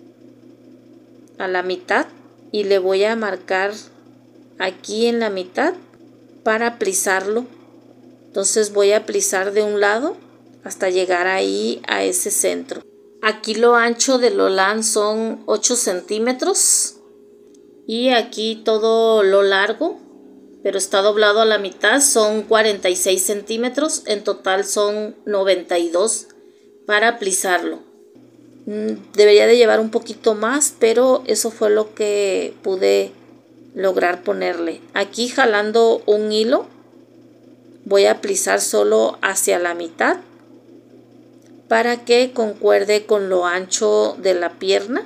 a la mitad y le voy a marcar aquí en la mitad para plisarlo. Entonces voy a plisar de un lado hasta llegar ahí a ese centro. Aquí lo ancho del holán son ocho centímetros y aquí todo lo largo, pero está doblado a la mitad, son cuarenta y seis centímetros. En total son noventa y dos para plisarlo. Debería de llevar un poquito más, pero eso fue lo que pude lograr ponerle. Aquí jalando un hilo voy a plisar solo hacia la mitad para que concuerde con lo ancho de la pierna.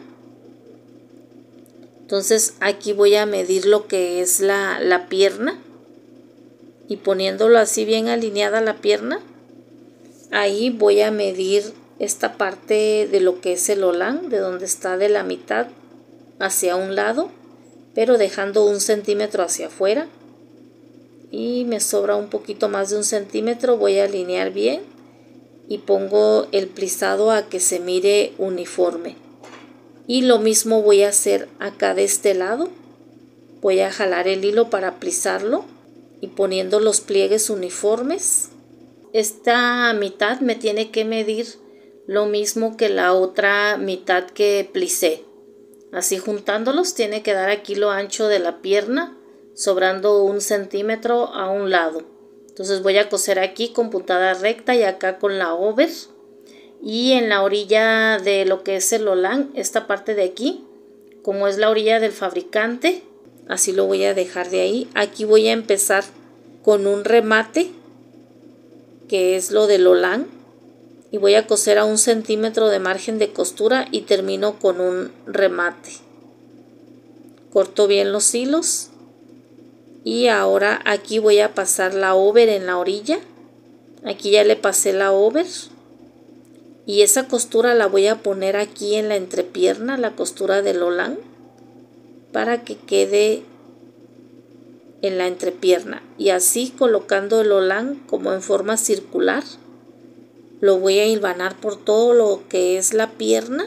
Entonces aquí voy a medir lo que es la, la pierna y poniéndolo así bien alineada la pierna, ahí voy a medir esta parte de lo que es el holán, de donde está de la mitad hacia un lado, pero dejando un centímetro hacia afuera. Y me sobra un poquito más de un centímetro, voy a alinear bien y pongo el plisado a que se mire uniforme. Y lo mismo voy a hacer acá de este lado. Voy a jalar el hilo para plisarlo y poniendo los pliegues uniformes. Esta mitad me tiene que medir lo mismo que la otra mitad que plisé. Así juntándolos tiene que dar aquí lo ancho de la pierna, sobrando un centímetro a un lado. Entonces voy a coser aquí con puntada recta y acá con la over. Y en la orilla de lo que es el holán, esta parte de aquí, como es la orilla del fabricante, así lo voy a dejar de ahí. Aquí voy a empezar con un remate, que es lo del holán, y voy a coser a un centímetro de margen de costura y termino con un remate. Corto bien los hilos y ahora aquí voy a pasar la over en la orilla. Aquí ya le pasé la over y esa costura la voy a poner aquí en la entrepierna, la costura del holán, para que quede en la entrepierna. Y así colocando el holán como en forma circular, lo voy a hilvanar por todo lo que es la pierna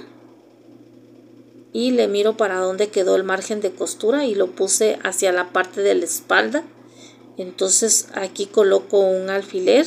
y le miro para dónde quedó el margen de costura y lo puse hacia la parte de la espalda. Entonces aquí coloco un alfiler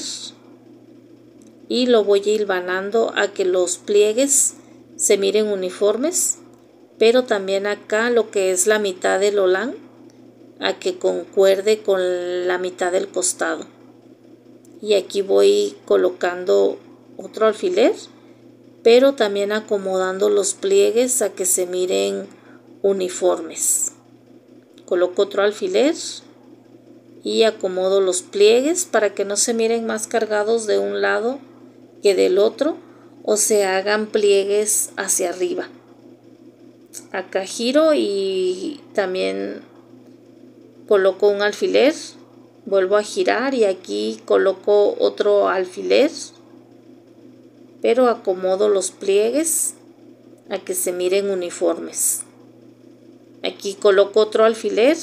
y lo voy hilvanando a que los pliegues se miren uniformes, pero también acá lo que es la mitad del holán a que concuerde con la mitad del costado. Y aquí voy colocando otro alfiler, pero también acomodando los pliegues a que se miren uniformes. Coloco otro alfiler y acomodo los pliegues para que no se miren más cargados de un lado que del otro o se hagan pliegues hacia arriba. Acá giro y también coloco un alfiler, vuelvo a girar y aquí coloco otro alfiler, pero acomodo los pliegues a que se miren uniformes. Aquí coloco otro alfiler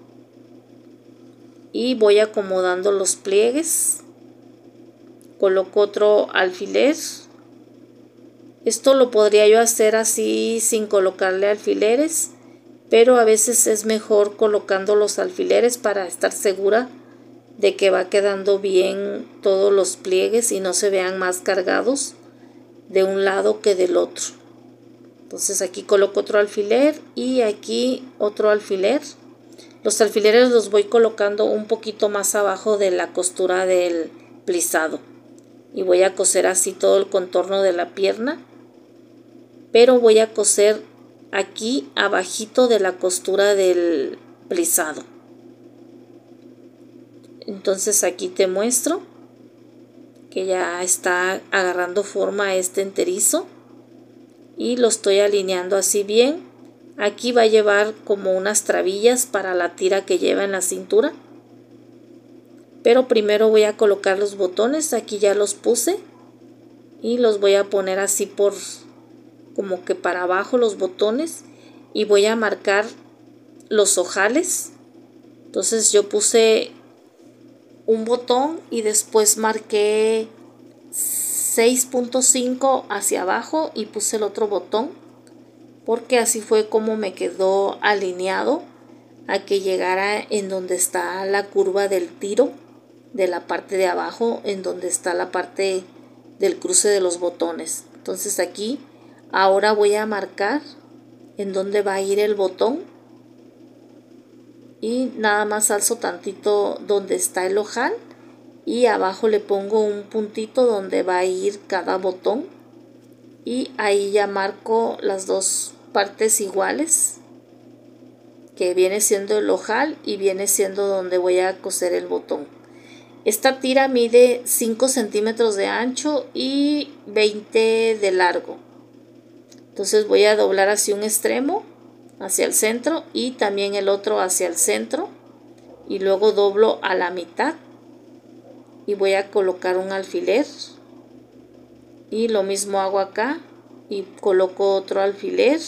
y voy acomodando los pliegues. Coloco otro alfiler. Esto lo podría yo hacer así sin colocarle alfileres, pero a veces es mejor colocando los alfileres para estar segura de que va quedando bien todos los pliegues y no se vean más cargados de un lado que del otro. Entonces aquí coloco otro alfiler y aquí otro alfiler. Los alfileres los voy colocando un poquito más abajo de la costura del plisado y voy a coser así todo el contorno de la pierna, pero voy a coser aquí abajito de la costura del plisado. Entonces aquí te muestro que ya está agarrando forma este enterizo y lo estoy alineando así bien. Aquí va a llevar como unas trabillas para la tira que lleva en la cintura, pero primero voy a colocar los botones. Aquí ya los puse y los voy a poner así por como que para abajo los botones y voy a marcar los ojales. Entonces yo puse un botón y después marqué seis punto cinco hacia abajo y puse el otro botón, porque así fue como me quedó alineado a que llegara en donde está la curva del tiro de la parte de abajo, en donde está la parte del cruce de los botones. Entonces aquí ahora voy a marcar en dónde va a ir el botón y nada más alzo tantito donde está el ojal y abajo le pongo un puntito donde va a ir cada botón y ahí ya marco las dos partes iguales, que viene siendo el ojal y viene siendo donde voy a coser el botón. Esta tira mide cinco centímetros de ancho y veinte de largo. Entonces voy a doblar así un extremo hacia el centro y también el otro hacia el centro y luego doblo a la mitad y voy a colocar un alfiler y lo mismo hago acá y coloco otro alfiler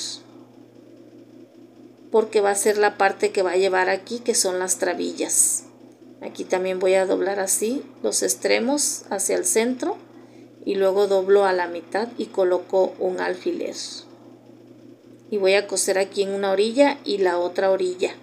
porque va a ser la parte que va a llevar aquí, que son las trabillas. Aquí también voy a doblar así los extremos hacia el centro y luego doblo a la mitad y coloco un alfiler y voy a coser aquí en una orilla y la otra orilla.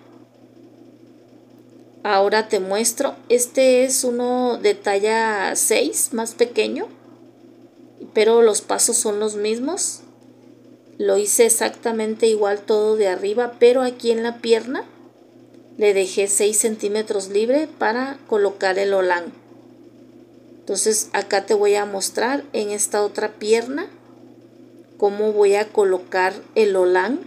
Ahora te muestro, este es uno de talla seis, más pequeño, pero los pasos son los mismos. lo hice exactamente igual todo de arriba, pero aquí en la pierna le dejé seis centímetros libre para colocar el holán. Entonces acá te voy a mostrar en esta otra pierna cómo voy a colocar el holán.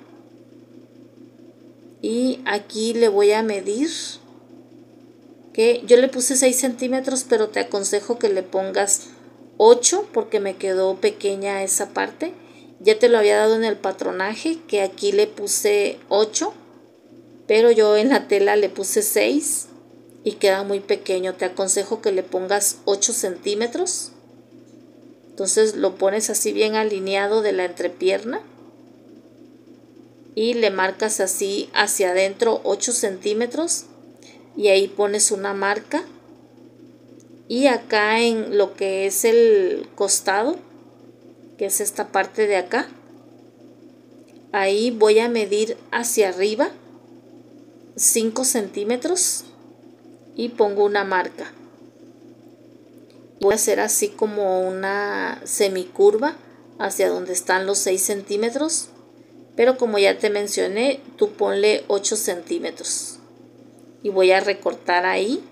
Y aquí le voy a medir, que yo le puse seis centímetros, pero te aconsejo que le pongas ocho porque me quedó pequeña esa parte. Ya te lo había dado en el patronaje, que aquí le puse ocho, pero yo en la tela le puse seis y queda muy pequeño. Te aconsejo que le pongas ocho centímetros. Entonces lo pones así bien alineado de la entrepierna y le marcas así hacia adentro ocho centímetros y ahí pones una marca. Y acá en lo que es el costado, que es esta parte de acá, ahí voy a medir hacia arriba cinco centímetros y pongo una marca. Voy a hacer así como una semicurva hacia donde están los seis centímetros, pero como ya te mencioné, tú ponle ocho centímetros y voy a recortar ahí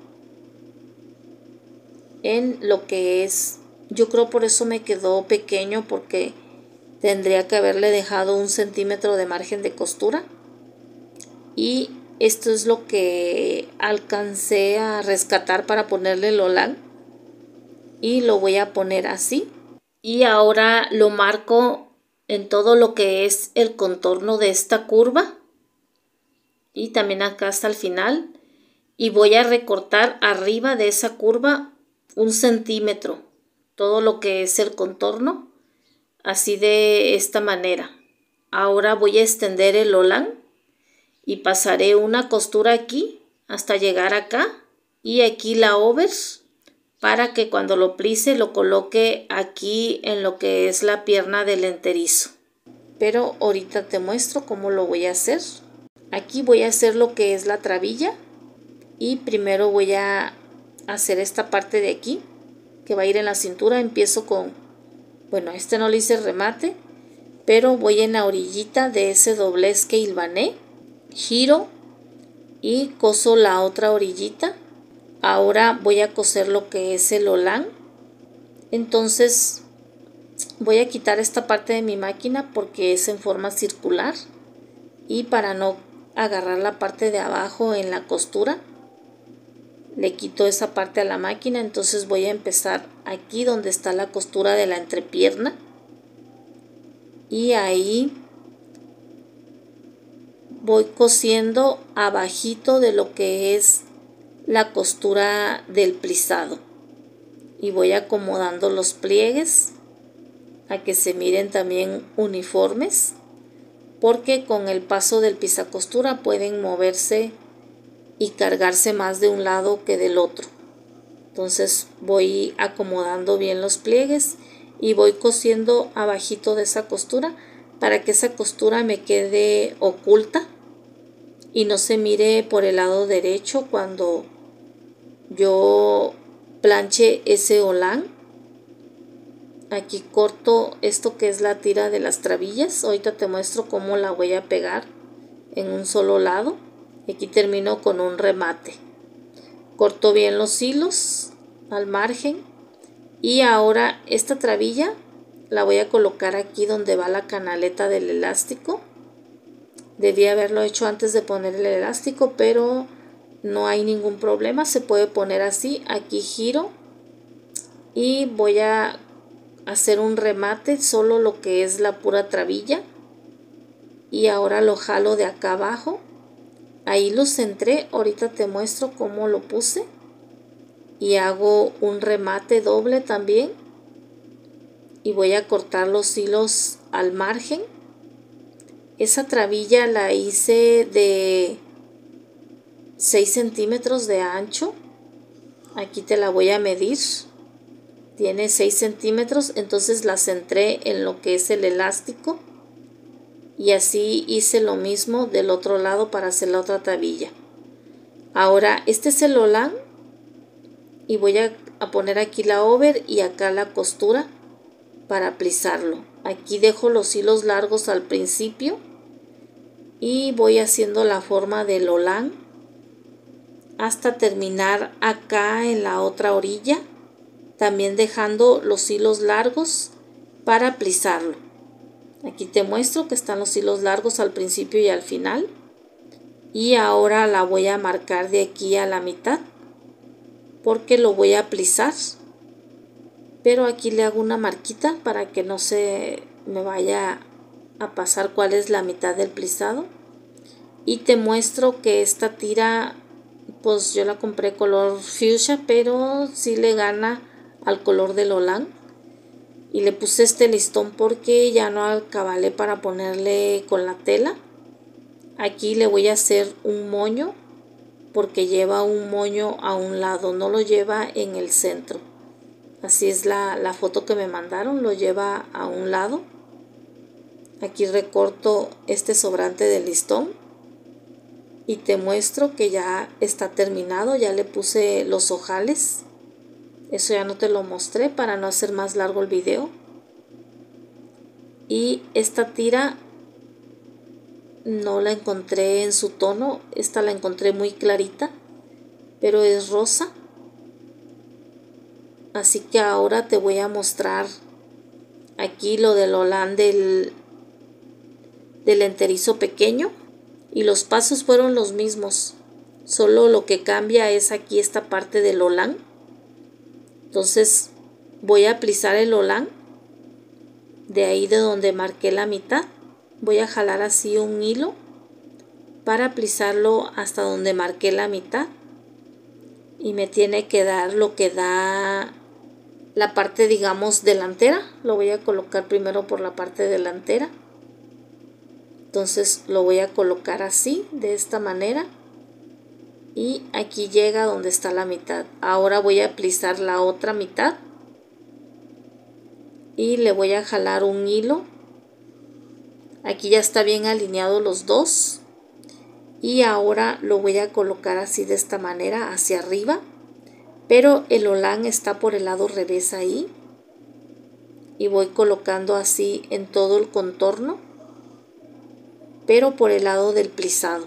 en lo que es, yo creo por eso me quedó pequeño, porque tendría que haberle dejado un centímetro de margen de costura. Y esto es lo que alcancé a rescatar para ponerle el holán y lo voy a poner así. Y ahora lo marco en todo lo que es el contorno de esta curva y también acá hasta el final, y voy a recortar arriba de esa curva un centímetro todo lo que es el contorno, así de esta manera. Ahora voy a extender el holán y pasaré una costura aquí hasta llegar acá y aquí la over, para que cuando lo plise lo coloque aquí en lo que es la pierna del enterizo. Pero ahorita te muestro cómo lo voy a hacer. Aquí voy a hacer lo que es la trabilla y primero voy a hacer esta parte de aquí que va a ir en la cintura. Empiezo con, bueno, este no le hice remate, pero voy en la orillita de ese doblez que hilvané, giro y coso la otra orillita. Ahora voy a coser lo que es el holán. Entonces voy a quitar esta parte de mi máquina porque es en forma circular y para no agarrar la parte de abajo en la costura le quito esa parte a la máquina. Entonces voy a empezar aquí donde está la costura de la entrepierna y ahí voy cosiendo abajito de lo que es la costura del plisado y voy acomodando los pliegues a que se miren también uniformes, porque con el paso del pisacostura pueden moverse y cargarse más de un lado que del otro. Entonces voy acomodando bien los pliegues y voy cosiendo abajito de esa costura para que esa costura me quede oculta y no se mire por el lado derecho cuando yo planche ese holán. Aquí corto esto que es la tira de las trabillas. Ahorita te muestro cómo la voy a pegar en un solo lado. Aquí termino con un remate. Corto bien los hilos al margen y ahora esta trabilla la voy a colocar aquí donde va la canaleta del elástico. Debí haberlo hecho antes de poner el elástico, pero no hay ningún problema, se puede poner así. Aquí giro y voy a hacer un remate, solo lo que es la pura trabilla, y ahora lo jalo de acá abajo. Ahí lo centré, ahorita te muestro cómo lo puse y hago un remate doble también y voy a cortar los hilos al margen. Esa trabilla la hice de seis centímetros de ancho. Aquí te la voy a medir. Tiene seis centímetros, entonces la centré en lo que es el elástico. Y así hice lo mismo del otro lado para hacer la otra trabilla. Ahora este es el holán. Y voy a, a poner aquí la over y acá la costura para plisarlo. Aquí dejo los hilos largos al principio y voy haciendo la forma del holán hasta terminar acá en la otra orilla, también dejando los hilos largos para plisarlo. Aquí te muestro que están los hilos largos al principio y al final, y ahora la voy a marcar de aquí a la mitad porque lo voy a plisar, pero aquí le hago una marquita para que no se me vaya a pasar cuál es la mitad del plisado. Y te muestro que esta tira, pues yo la compré color fuchsia, pero sí le gana al color del holán. Y le puse este listón porque ya no acabalé para ponerle con la tela. Aquí le voy a hacer un moño porque lleva un moño a un lado, no lo lleva en el centro. Así es la, la foto que me mandaron, lo lleva a un lado. Aquí recorto este sobrante del listón y te muestro que ya está terminado, ya le puse los ojales. Eso ya no te lo mostré para no hacer más largo el video. Y esta tira no la encontré en su tono, esta la encontré muy clarita, pero es rosa. Así que ahora te voy a mostrar aquí lo del holán del, del enterizo pequeño. Y los pasos fueron los mismos, solo lo que cambia es aquí esta parte del holán. Entonces voy a plisar el holán de ahí de donde marqué la mitad. Voy a jalar así un hilo para plisarlo hasta donde marqué la mitad, y me tiene que dar lo que da la parte, digamos, delantera. Lo voy a colocar primero por la parte delantera. Entonces lo voy a colocar así, de esta manera, y aquí llega donde está la mitad. Ahora voy a plisar la otra mitad y le voy a jalar un hilo. Aquí ya está bien alineado los dos, y ahora lo voy a colocar así de esta manera hacia arriba, pero el holán está por el lado revés ahí, y voy colocando así en todo el contorno, pero por el lado del plisado.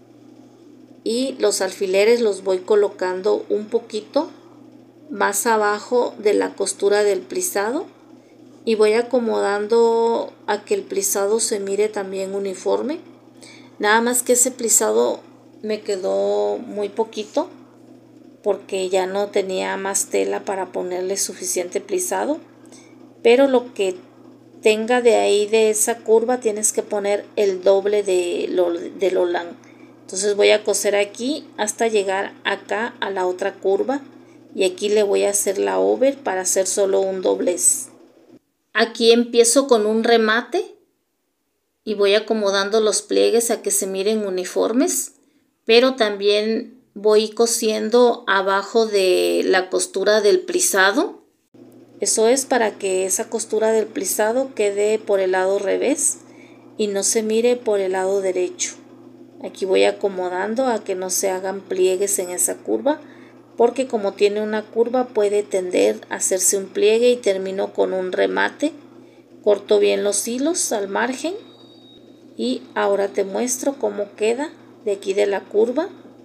Y los alfileres los voy colocando un poquito más abajo de la costura del plisado, y voy acomodando a que el plisado se mire también uniforme. Nada más que ese plisado me quedó muy poquito porque ya no tenía más tela para ponerle suficiente plisado, pero lo que tenga de ahí de esa curva tienes que poner el doble de lo, del holán. Entonces voy a coser aquí hasta llegar acá a la otra curva, y aquí le voy a hacer la over para hacer solo un doblez. Aquí empiezo con un remate y voy acomodando los pliegues a que se miren uniformes, pero también voy cosiendo abajo de la costura del plisado. Eso es para que esa costura del plisado quede por el lado revés y no se mire por el lado derecho. Aquí voy acomodando a que no se hagan pliegues en esa curva, porque como tiene una curva puede tender a hacerse un pliegue, y termino con un remate. Corto bien los hilos al margen y ahora te muestro cómo queda de aquí de la curva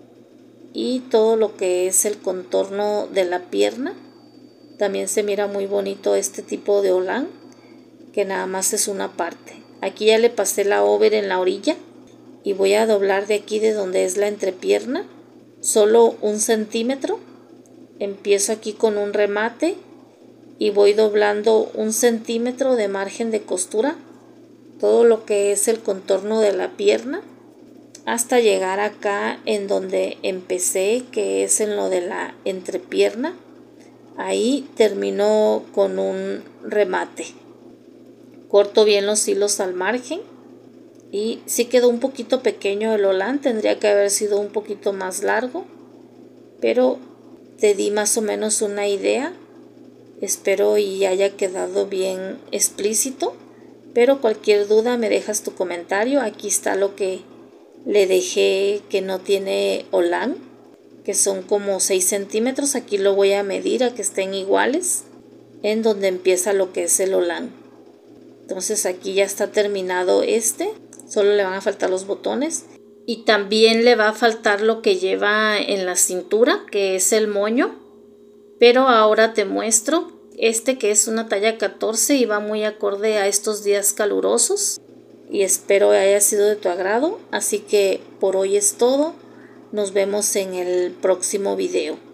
y todo lo que es el contorno de la pierna. También se mira muy bonito este tipo de holán, que nada más es una parte. Aquí ya le pasé la over en la orilla y voy a doblar de aquí de donde es la entrepierna solo un centímetro. Empiezo aquí con un remate y voy doblando un centímetro de margen de costura todo lo que es el contorno de la pierna hasta llegar acá en donde empecé, que es en lo de la entrepierna. Ahí termino con un remate. Corto bien los hilos al margen y sí quedó un poquito pequeño el holán, tendría que haber sido un poquito más largo, pero te di más o menos una idea. Espero y haya quedado bien explícito, pero cualquier duda me dejas tu comentario. Aquí está lo que le dejé que no tiene holán, que son como seis centímetros. Aquí lo voy a medir a que estén iguales en donde empieza lo que es el holán. Entonces aquí ya está terminado este, solo le van a faltar los botones. Y también le va a faltar lo que lleva en la cintura, que es el moño. Pero ahora te muestro este, que es una talla catorce y va muy acorde a estos días calurosos. Y espero haya sido de tu agrado. Así que por hoy es todo. Nos vemos en el próximo video.